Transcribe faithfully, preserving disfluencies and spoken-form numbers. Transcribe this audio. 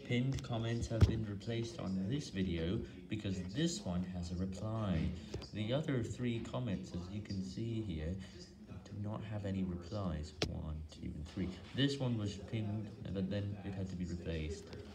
Pinned comments have been replaced on this video because this one has a reply. The other three comments, as you can see here, do not have any replies. One, two, and three. This one was pinned, but then it had to be replaced.